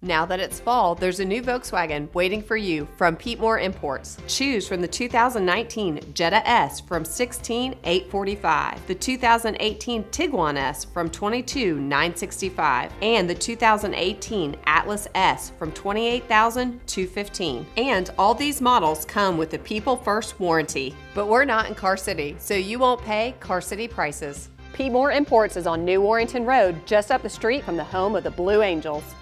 Now that it's fall, there's a new Volkswagen waiting for you from Pete Moore Imports. Choose from the 2019 Jetta S from $16,845, the 2018 Tiguan S from $22,965, and the 2018 Atlas S from $28,215. And all these models come with the People First warranty. But we're not in Car City, so you won't pay Car City prices. Pete Moore Imports is on New Warrington Road, just up the street from the home of the Blue Angels.